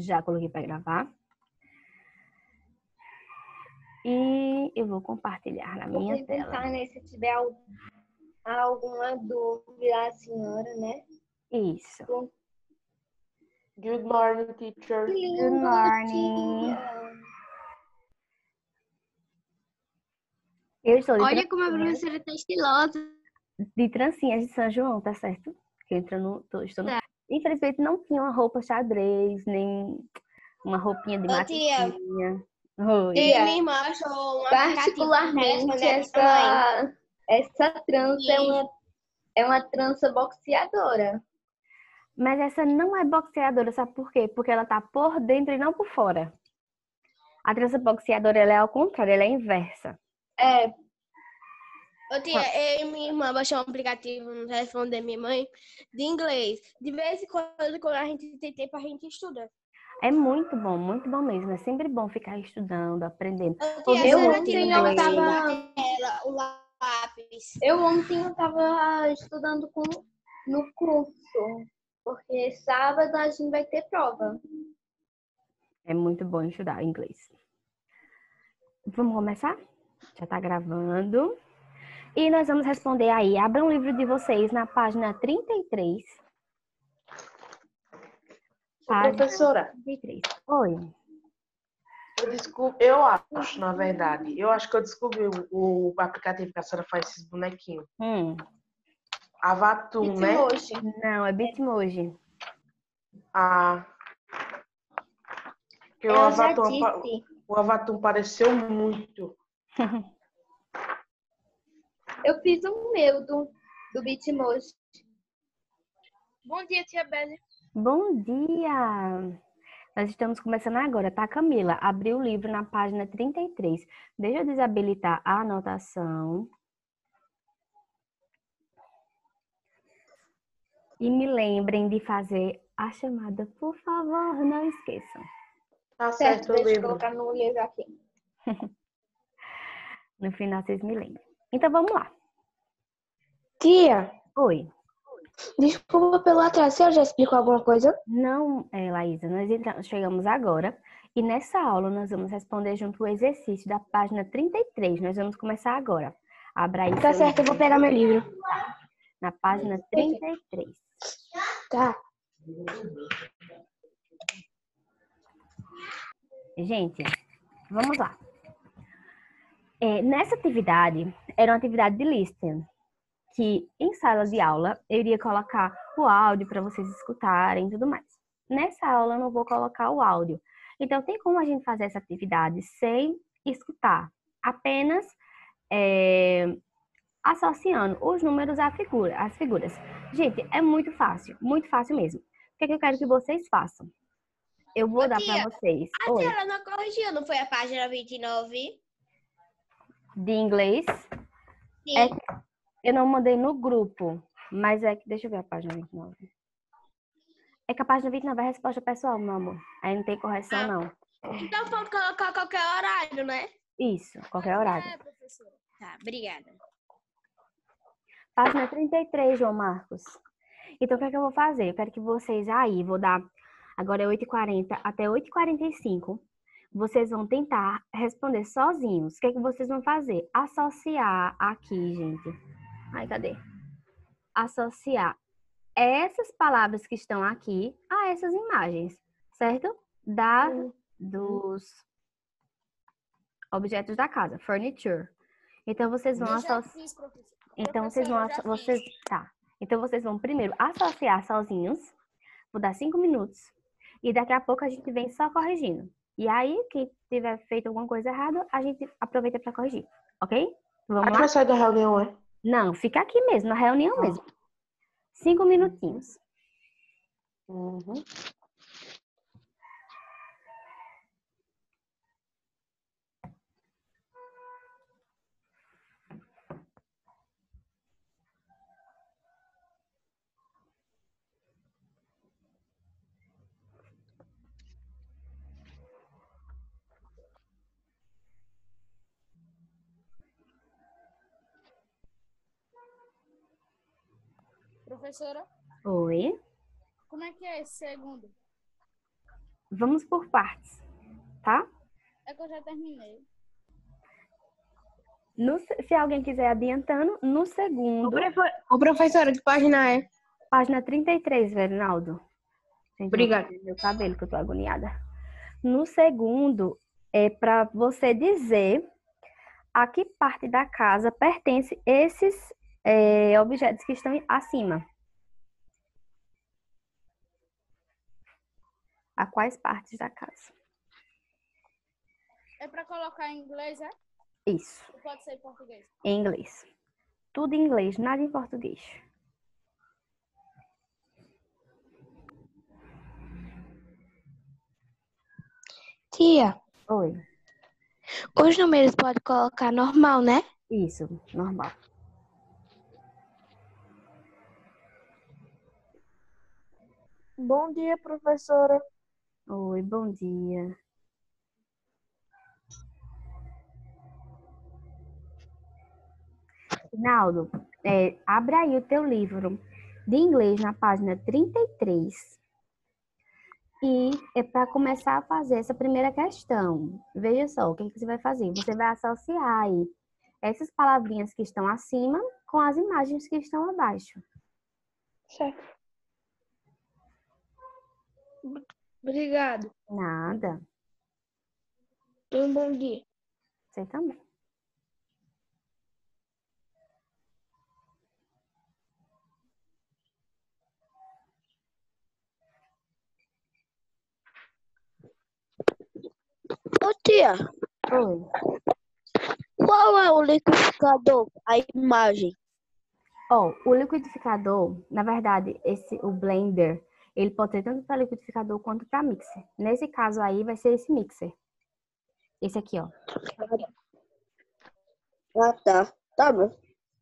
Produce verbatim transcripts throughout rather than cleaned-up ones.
Já coloquei para gravar. E eu vou compartilhar na minha Vou tela. perguntar, né, se tiver alguma dúvida a senhora, né? Isso. Good morning, teacher. Que Good lindo, morning. tia. Eu estou de, Olha como a trancinhas, professora tá estilosa. de trancinhas de São João, tá certo? Que entra no, tô, estou no... Tá. Infelizmente não tinha uma roupa xadrez, nem uma roupinha de Ô, tia. matricinha. Oi. Tia, Eu, minha irmã, achou um particularmente, aplicativo da mãe. essa, essa trança é uma, é uma trança boxeadora. Mas essa não é boxeadora, sabe por quê? Porque ela tá por dentro e não por fora. A trança boxeadora, ela é ao contrário, ela é inversa. É, Ô, tia, eu e minha irmã baixou um aplicativo no telefone da minha mãe de inglês. De vez em quando, quando a gente tem tempo, a gente estuda. É muito bom, muito bom mesmo. É sempre bom ficar estudando, aprendendo. Ô, tia, Ouvir eu será música que em ontem não eu dá pra inglês. tava, ela, o lápis? eu ontem eu tava estudando com, no curso, porque sábado a gente vai ter prova. É muito bom estudar inglês. Vamos começar? Já tá gravando. E nós vamos responder aí. Abra um livro de vocês na página trinta e três. Ô, Página professora, trinta e três. Oi. eu descobri, eu acho, na verdade, eu acho que eu descobri o, o aplicativo que a senhora faz esses bonequinhos. Hum. Avatum, né? Bitmoji. Não, é Bitmoji. Ah. Porque o Eu já Avatum, disse. o Avatum pareceu muito. Eu fiz um meu do, do Bitmoji. Bom dia, tia Belle. Bom dia! Nós estamos começando agora, tá, Camila? Abriu o livro na página trinta e três. Deixa eu desabilitar a anotação. E me lembrem de fazer a chamada, por favor, não esqueçam. Tá Certo, certo, eu deixa eu lembro. colocar no livro aqui. No final vocês me lembrem. Então vamos lá. Tia, Oi. desculpa pelo atraso, você já explicou alguma coisa? Não, é, Laísa, nós entramos, chegamos agora e nessa aula nós vamos responder junto o exercício da página trinta e três. Nós vamos começar agora. Abra aí Tá seu certo, eu vou livro pegar meu livro. na página trinta e três. Tá. Gente, vamos lá. É, nessa atividade, era uma atividade de listening, que em sala de aula eu iria colocar o áudio para vocês escutarem e tudo mais. Nessa aula eu não vou colocar o áudio. Então, tem como a gente fazer essa atividade sem escutar, apenas é, associando os números à figura, às figuras. Gente, é muito fácil, muito fácil mesmo. O que, é que eu quero que vocês façam? Eu vou Ô, dar tia, para vocês. A Oi. tia não corrigiu, não foi a página vinte e nove? De inglês. Sim. É que eu não mandei no grupo, mas é que... Deixa eu ver a página vinte e nove. É que a página vinte e nove é a resposta pessoal, meu amor. Aí não tem correção, Ah. não. Então pode colocar qualquer horário, né? Isso, qualquer horário. É, professora. Tá, obrigada. Página trinta e três, João Marcos. Então, o que é que eu vou fazer? Eu quero que vocês aí, vou dar... Agora é oito e quarenta até oito e quarenta e cinco. Vocês vão tentar responder sozinhos. O que é que vocês vão fazer? Associar aqui, gente. Ai, cadê? Associar essas palavras que estão aqui a essas imagens, certo? Da, dos objetos da casa, furniture. Então, vocês vão associar... fiz, professora. Então, vocês vão... Professora, eu já Vocês... Tá. Então, vocês vão primeiro associar sozinhos. Vou dar cinco minutos. E daqui a pouco a gente vem só corrigindo. E aí, quem tiver feito alguma coisa errada, a gente aproveita para corrigir. Ok? Vamos Aí lá? vai sair da reunião, é? Não, fica aqui mesmo, na reunião Ah. mesmo. Cinco minutinhos. Uhum. Professora, Oi. como é que é esse segundo? vamos por partes, tá? É que eu já terminei. No, se alguém quiser adiantando, no segundo, Ô, professora, que página é? página trinta e três, Verinaldo. Gente, Obrigada. vou perder meu cabelo, que eu tô agoniada. No segundo, é para você dizer a que parte da casa pertence esses é, objetos que estão acima. A quais partes da casa? É pra colocar em inglês, é? Isso, Ou pode ser em português? em inglês. Tudo em inglês, nada em português. Tia, Oi, os números pode colocar normal, né? isso, normal. Bom dia, professora. Oi, bom dia. Rinaldo, é, abre aí o teu livro de inglês na página trinta e três. E é para começar a fazer essa primeira questão. Veja só, o que, que você vai fazer? Você vai associar aí essas palavrinhas que estão acima com as imagens que estão abaixo. Certo. Obrigado. Nada. Tenha um bom dia. Você também. Ô, tia, Oi. qual é o liquidificador? A imagem. Ó, o liquidificador, na verdade, esse, o blender, ele pode ser tanto para liquidificador quanto para mixer. Nesse caso aí, vai ser esse mixer. Esse aqui, ó. Ah, tá. Tá bom.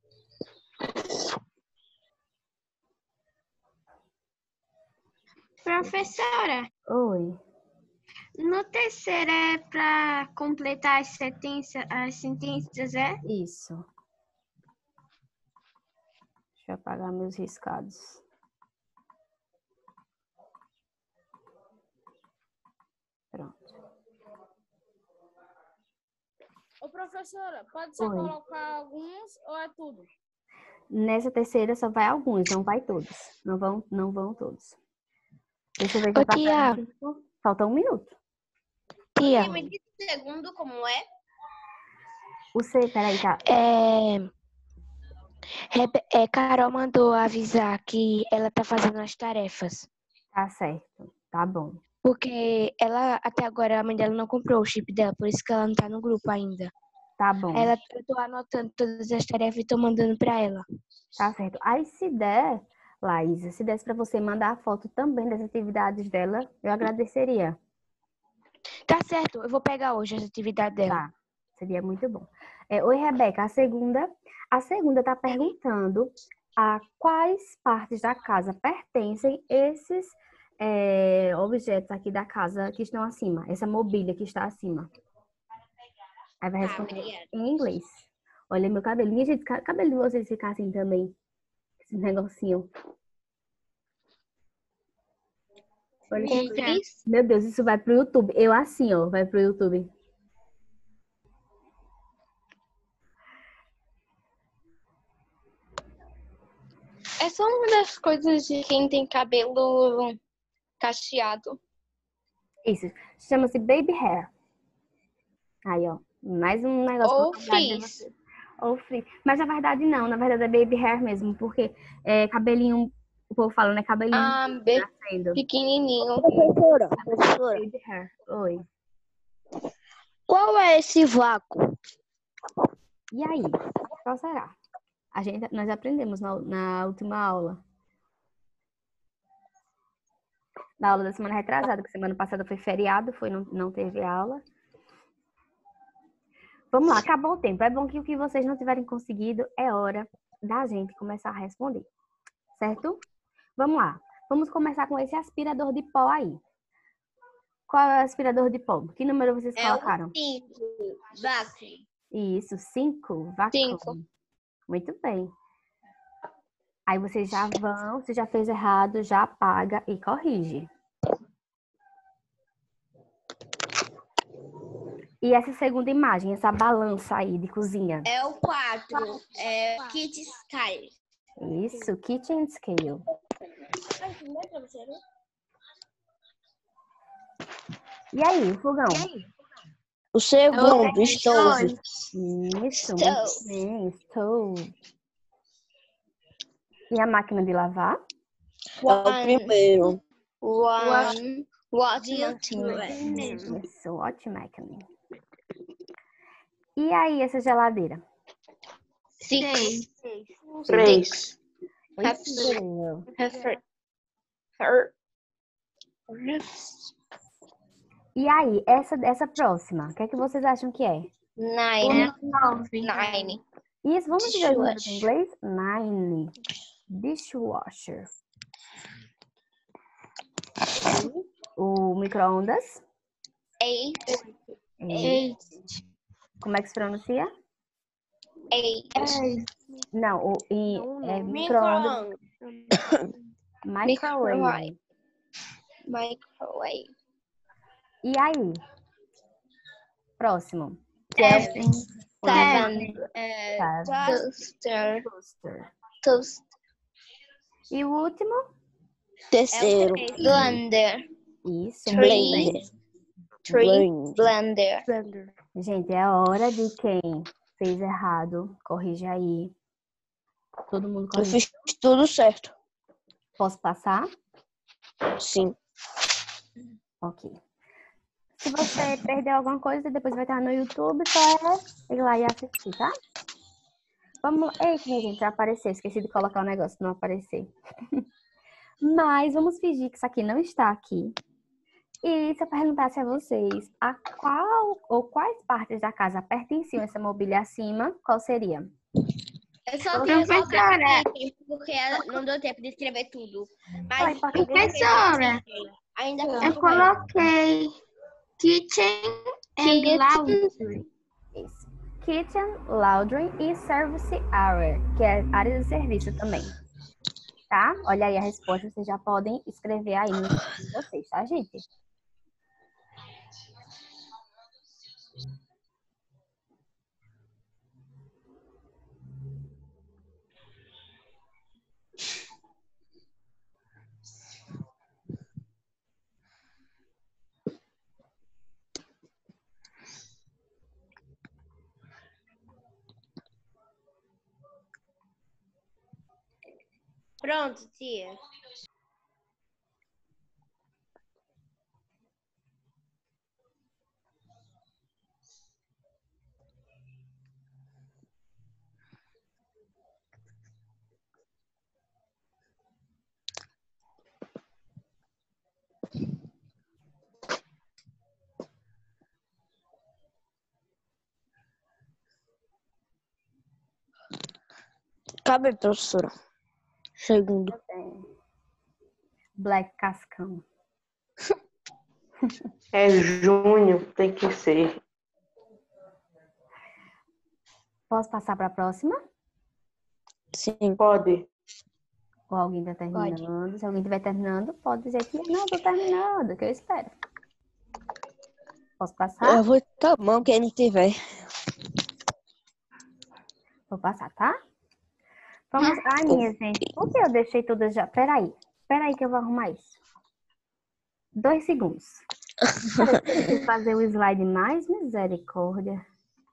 Professora, Oi. no terceiro é para completar as sentenças, as sentenças, é? Isso. Deixa eu apagar meus riscados. Pronto. Ô, professora, pode só Oi. colocar alguns ou é tudo? Nessa terceira só vai alguns, não vai todos. Não vão, não vão todos. Deixa eu ver se Ô, eu passo tia, tempo. Falta um minuto. tia, Me diz o segundo como é? O C, peraí, tá. é... Rebe- é, Carol mandou avisar que ela tá fazendo as tarefas. Tá certo. Tá bom. Porque ela, até agora, a mãe dela não comprou o chip dela, por isso que ela não tá no grupo ainda. Tá bom. Ela, eu tô anotando todas as tarefas e tô mandando pra ela. Tá certo. Aí se der, Laísa, se desse pra você mandar a foto também das atividades dela, eu agradeceria. Tá certo, eu vou pegar hoje as atividades dela. Tá. Seria muito bom. É, oi, Rebeca, a segunda, a segunda tá perguntando a quais partes da casa pertencem esses é, objetos aqui da casa que estão acima, essa mobília que está acima. Aí vai responder em inglês. Olha meu cabelo. Minha gente, o cabelo de vocês ficar assim também. Esse negocinho. Olha que coisa. Meu Deus, isso vai pro YouTube. Eu assim, ó, vai pro YouTube. Essa é uma das coisas de quem tem cabelo cacheado. Isso. Chama-se baby hair. Aí, ó. Mais um negócio Ou pra lembrar de frizz. você. Ou free. Mas na verdade não. Na verdade é baby hair mesmo. Porque é cabelinho... O povo fala, né? Cabelinho Ah, bem nascendo. pequenininho. Professora, professora, Baby hair. Oi. qual é esse vácuo? E aí? Qual será? A gente, nós aprendemos na, na última aula. Na aula da semana retrasada, que semana passada foi feriado, foi, não, não teve aula. Vamos lá, acabou o tempo. É bom que o que vocês não tiverem conseguido é hora da gente começar a responder. Certo? Vamos lá. Vamos começar com esse aspirador de pó aí. Qual é o aspirador de pó? Que número vocês colocaram? cinco. Vácuo. Isso, cinco. Vacuum. Cinco. Muito bem. Aí vocês já vão, se já fez errado, já apaga e corrige. E essa segunda imagem, essa balança aí de cozinha. É o quatro. É Kit Sky. Isso, kitchen scale. E aí, o fogão? O segundo, estove. Isso, muito Stove. bem, stove. E a máquina de lavar? É o primeiro. One. What Isso, hot máquina. E aí, essa geladeira? Six. Três. Isso. E aí, essa, essa próxima, o que é que vocês acham que é? Nine. Nove. Nine. Isso, vamos dizer os números em Dishwasher. inglês? Nine. Dishwasher. O micro-ondas? Eight. Eight. Como é que se pronuncia? Eight. Não, o e, é micro-ondas. Microwave. Microwave. E aí? Próximo. Que é Seven. o Seven. É, Seven. Toaster. Toaster. Toast. E o último? Terceiro. Blender. Isso. Three. muito Three. Blender. Blender. bem. Gente, é hora de quem fez errado. Corrige aí. Todo mundo Eu corrige. fiz tudo certo. Posso passar? Sim. Ok. Se você perdeu alguma coisa, depois vai estar no YouTube, só é ir lá e assistir, tá? Vamos lá. Eita, minha gente, já apareceu. Esqueci de colocar o negócio, não aparecer. Mas vamos fingir que isso aqui não está aqui. E se eu perguntasse a vocês a qual ou quais partes da casa pertenciam essa mobília acima, qual seria? Eu só tenho que colocar Professora. aqui, porque não deu tempo de escrever tudo. Oi, Mas pode Professora, ainda eu falta o resto. coloquei kitchen and laundry. Isso. Kitchen, laundry e service area, que é área de serviço também. Tá? Olha aí a resposta, vocês já podem escrever aí no de vocês, tá, gente? Pronto, tia. Cabe, professora. Segundo. Black Cascão. É junho, tem que ser. Posso passar para a próxima? Sim. Pode. Ou alguém está terminando? Se alguém estiver terminando, pode dizer que não, estou terminando, que eu espero. Posso passar? Eu vou tá bom quem não tiver. Vou passar, tá? Vamos. Ai, minha gente, por que eu deixei todas já? Peraí, peraí que eu vou arrumar isso. Dois segundos. Preciso fazer o slide mais misericórdia.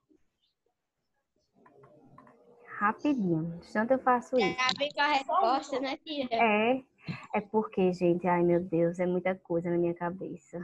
Rapidinho. Tanto eu faço isso. Já vem com a resposta, né, tia? É, é porque, gente, ai meu Deus, é muita coisa na minha cabeça.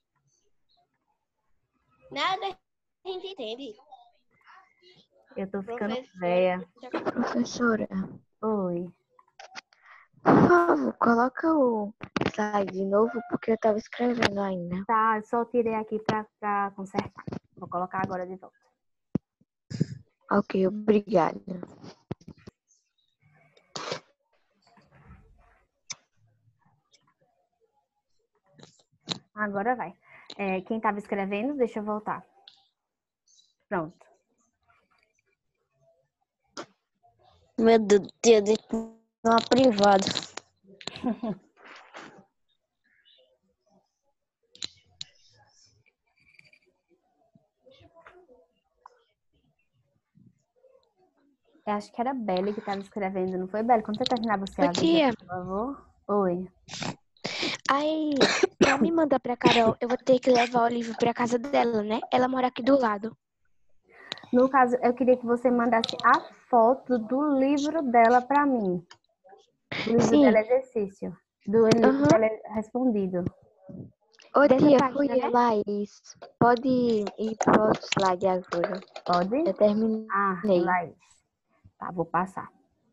Nada a gente entende. Eu tô ficando Professor. velha. Professora, Oi. por favor, coloca o slide de novo, porque eu tava escrevendo ainda. Tá, eu só tirei aqui pra, pra consertar. Vou colocar agora de volta. Ok, obrigada. Agora vai. É, quem tava escrevendo, deixa eu voltar. Pronto. Meu Deus, tia, deixa uma privada. Eu acho que era Belle que estava escrevendo, não foi, Belle? Quando você terminar, você Ô, avisa, tia. por favor. Oi. Aí, pra me mandar pra Carol, eu vou ter que levar o livro pra casa dela, né? Ela mora aqui do lado. No caso, eu queria que você mandasse a foto do livro dela pra mim. Do livro Sim. dela exercício. Do livro Aham. dela respondido. Ô, Dessa tia, página, fui né? eu, Laís. Pode ir pro outro slide agora. Pode? Eu terminei. Ah, Laís. Tá, vou passar.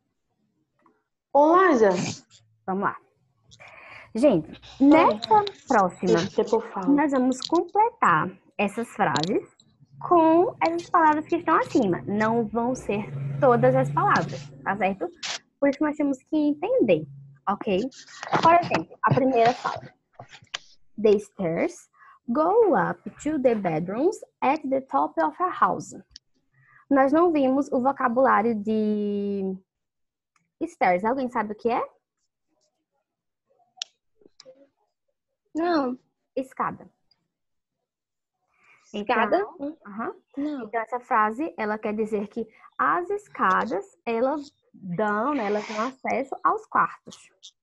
Ô, Liza, Vamos lá. Gente, nessa próxima, deixa eu tempo eu falo. nós vamos completar essas frases com essas palavras que estão acima. Não vão ser todas as palavras, tá certo? Por isso nós temos que entender, ok? Por exemplo, a primeira fala. The stairs go up to the bedrooms at the top of our house. Nós não vimos o vocabulário de stairs. Alguém sabe o que é? Não. Escada. Escada? Então, aham. Não. Então, essa frase, ela quer dizer que as escadas, elas dão, né, elas dão acesso aos quartos.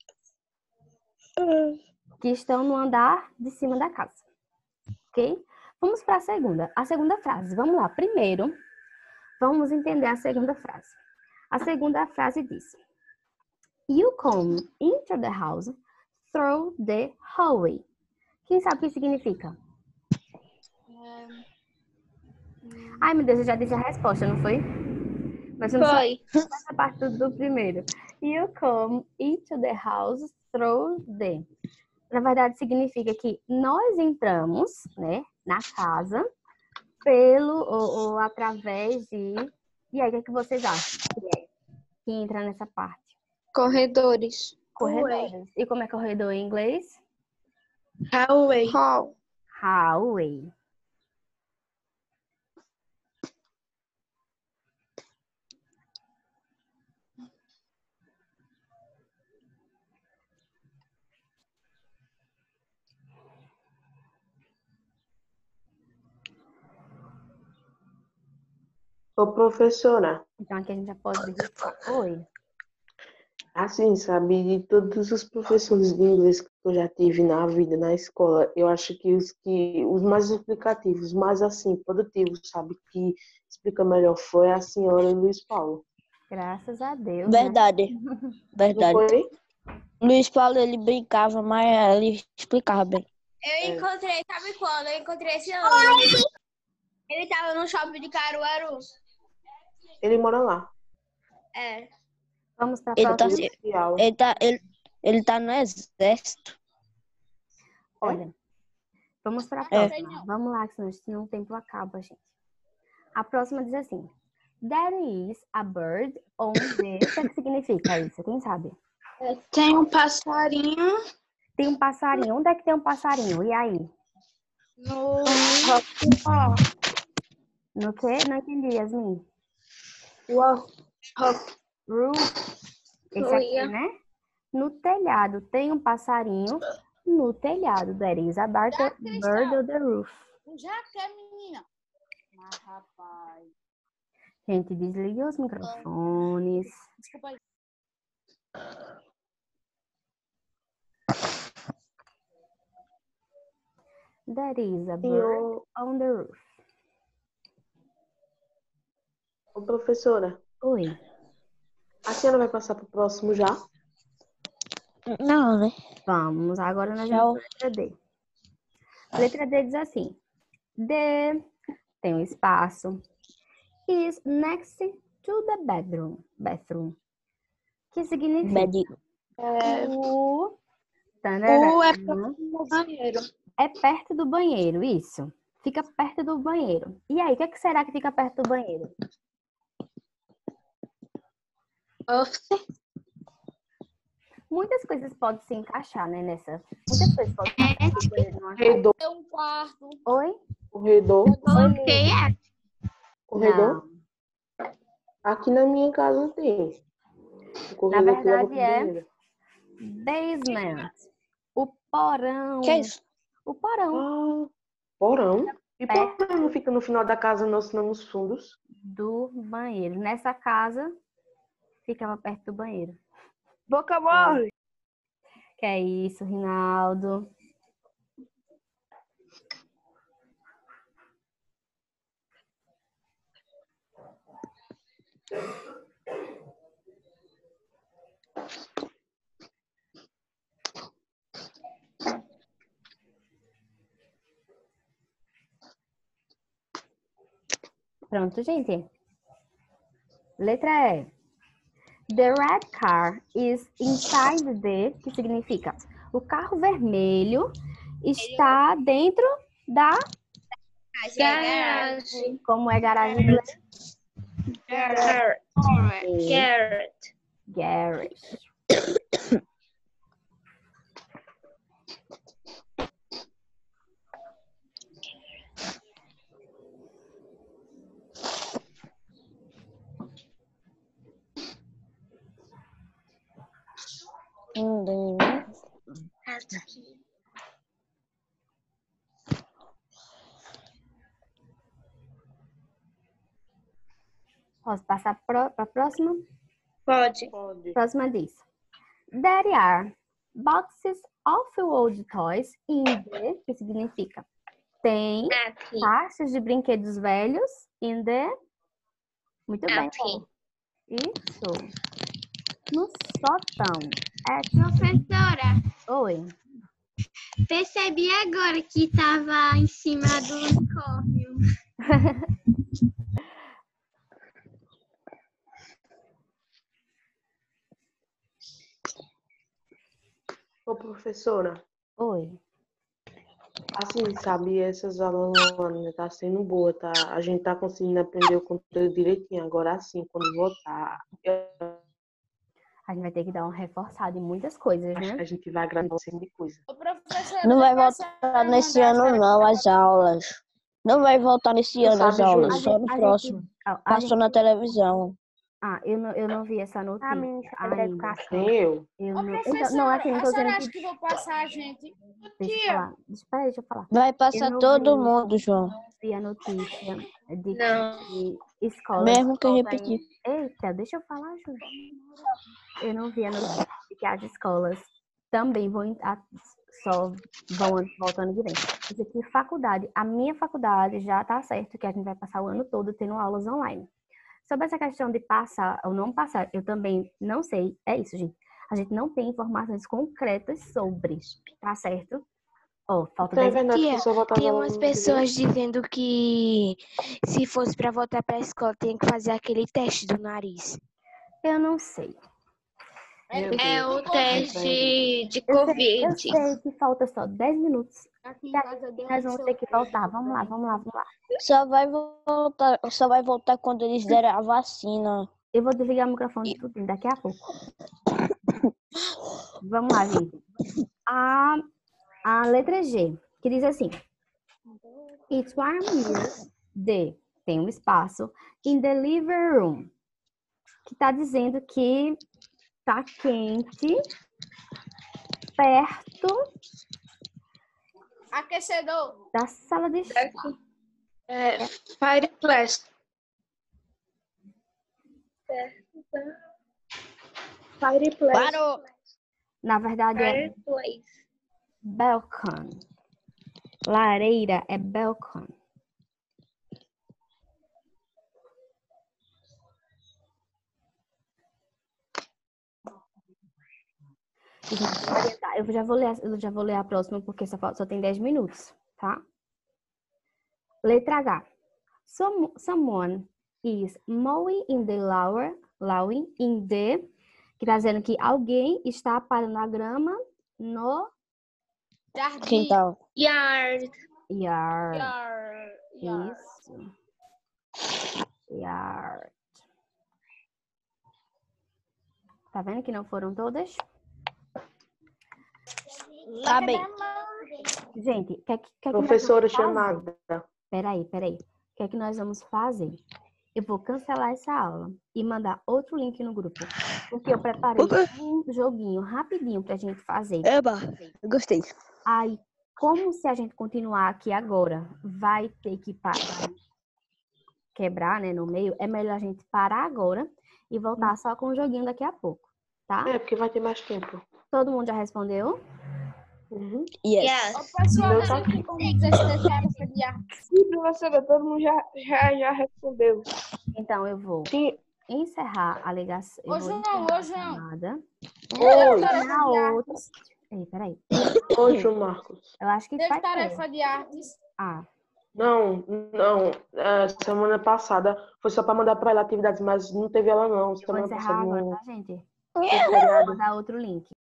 Que estão no andar de cima da casa. Ok? Vamos para a segunda. A segunda frase. Vamos lá. Primeiro, vamos entender a segunda frase. A segunda frase diz: You come into the house through the hallway. Quem sabe o que significa? Ai, meu Deus, eu já disse a resposta, não foi? Mas vamos Foi. só essa parte do, do primeiro. You come into the house through the. Na verdade, significa que nós entramos, né, na casa pelo ou, ou através de. E aí, o que, é que vocês acham que é? Que entra nessa parte? Corredores. Corredores. E como é corredor em inglês? Hallway. Hall. Hallway. Ô, professora, Então, aqui a gente já pode registrar. Oi. assim, sabe, de todos os professores de inglês que eu já tive na vida, na escola, eu acho que os que os mais explicativos, mais assim, produtivos, sabe, que explica melhor foi a senhora e Luiz Paulo. Graças a Deus, né? Verdade, Não verdade. foi? Luiz Paulo, ele brincava, mas ele explicava bem. Eu encontrei, sabe quando? Eu encontrei esse ano. Ele tava no shopping de Caruaru. Ele mora lá. É. Vamos para a Ele tá, próxima. se- Oficial. ele tá, ele, ele tá no exército. Olha, vamos para a É. próxima. Vamos lá, que senão, senão o tempo acaba, gente. A próxima diz assim: There is a bird on the... O que é que significa isso? Quem sabe? Tem um passarinho Tem um passarinho. Onde é que tem um passarinho? E aí? no... No quê? Não entendi, Yasmin. Uau. Roof. Esse aqui, né? No telhado. Tem um passarinho no telhado. There is a bird, bird on the roof. Já que é menina. Mas, rapaz. Gente, desliga os microfones. Desculpa aí. There is a E bird ô, on the roof. ô, professora, Oi. a senhora vai passar pro próximo já? Não, né? Vamos, agora nós Já vamos para a letra D. A letra D diz assim: The, tem um espaço, is next to the bedroom. Bathroom. Que significa? Bad. É, O, o tarará, é no banheiro. é perto do banheiro, isso. Fica perto do banheiro. E aí, o que, é que será que fica perto do banheiro? Office. Muitas coisas podem se encaixar, né, nessa. Muitas coisas podem se encaixar no banheiro numa casa. Corredor. Tem um quarto. Oi? Corredor. Coloquei é. Corredor. Não. Aqui na minha casa tem. O corredor que leva verdade, pro é. banheiro. Basement. O porão. Que é isso? O porão. Ah, porão. E por que não fica no final da casa, não, senão nos fundos? Do banheiro. Nessa casa, ficava perto do banheiro. Boca mole. Que é isso, Rinaldo? Pronto, gente. Letra E. The red car is inside the, que significa o carro vermelho está dentro da Garagem. como é garagem em inglês? Garrett. Garrett. Garage. Posso passar para a próxima? Pode. Pode. Próxima diz. There are boxes of old toys in the, que significa tem Aqui. caixas de brinquedos velhos in the. Muito bem, Aqui. Paulo. Isso. No sótão. É, Professora, oi. percebi agora que estava em cima do unicórnio. Ô, professora, Oi. assim, sabe, essas aulas online tá sendo boa, tá? A gente tá conseguindo aprender o conteúdo direitinho. Agora, assim, quando voltar, eu A gente vai ter que dar uma reforçada em muitas coisas, acho que né? a gente vai agradar um de coisa. Ô, professora, Não vai depois a voltar senhora nesse mandar ano essa- não as aulas. Não vai voltar nesse Tu ano as sabe, aulas, Júlio? só no A gente- próximo. a- a Passou gente- na televisão. Ah, eu não, eu não vi essa notícia ainda. Nem eu. Eu Ô, não, então, professora, não, assim, não a tô senhora dizendo acha que... que vou passar a gente? Deixa eu Tia, falar. Espera, deixa eu falar. Vai passar não todo vi. mundo, João. Vi a notícia de Não. que escolas... Mesmo que voltam repetir. em- Eita, deixa eu falar, Júlia. Eu não vi a notícia de que as escolas também vão... em- a- só vão ano- voltando de vem. Isso aqui, faculdade. A minha faculdade já tá certo que a gente vai passar o ano todo tendo aulas online. Sobre essa questão de passar ou não passar, eu também não sei. É isso, gente. A gente não tem informações concretas sobre, tá certo? Ó, falta Então é dez verdade que Tia, só voltar Tem agora umas no ano que vem? pessoas dizendo que se fosse pra voltar pra escola, tem que fazer aquele teste do nariz. Eu não sei. Meu É Deus. o teste de Eu sei, eu Covid. sei que falta só dez minutos. aqui em E aí, casa deu nós vamos ter que voltar. Vamos lá, vamos lá, vamos lá. Só vai voltar, só vai voltar quando eles derem a vacina. Eu vou desligar o microfone de tudo daqui a pouco. Vamos lá, gente. A, a letra G, que diz assim. It's warm here. D, tem um espaço. In the living room. Que tá dizendo que tá quente perto Aquecedor. da sala de estar. É, fireplace. Fireplace. Parou! Na verdade é Fireplace. balcony. Lareira é balcony. Gente, vou orientar. Eu já vou ler, eu já vou ler a próxima porque só, falta- só tem dez minutos, tá? Letra H. Some, someone is mowing in the lower, mowing in the, que tá dizendo que alguém está parando a grama no Jardim. Quintal. Yard. yard. Yard. Yard. Isso. Yard. Tá vendo que não foram todas? Tá bem. Gente, o que, é que, que é que Professora nós vamos fazer? chamada. Peraí, peraí. O que é que nós vamos fazer? Eu vou cancelar essa aula e mandar outro link no grupo. Porque eu preparei um joguinho rapidinho pra gente fazer. Eba, eu gostei. Aí, como se a gente continuar aqui agora, vai ter que parar, quebrar, né, no meio, é melhor a gente parar agora e voltar só com o joguinho daqui a pouco, tá? É, porque vai ter mais tempo. Todo mundo já respondeu? Uhum. Yes. Ô, pessoal, Meu a tá gente aqui. tem como exercer tarefa de arte. Sim, professora, todo mundo já, já, já respondeu. Então, eu vou Sim. encerrar a ligação. Eu Ô, vou João, encerrar ô, a João. chamada. Oi, Tarefa Na de outra... artes. Ei, peraí. oi, João Marcos. Eu acho que Teve vai ter. tarefa de artes. Ah, Não, não. É, semana passada foi só para mandar para ela atividades, mas não teve ela não. eu vou Semana encerrar passada agora, não tá, gente? teve feriado. Vou dar outro link.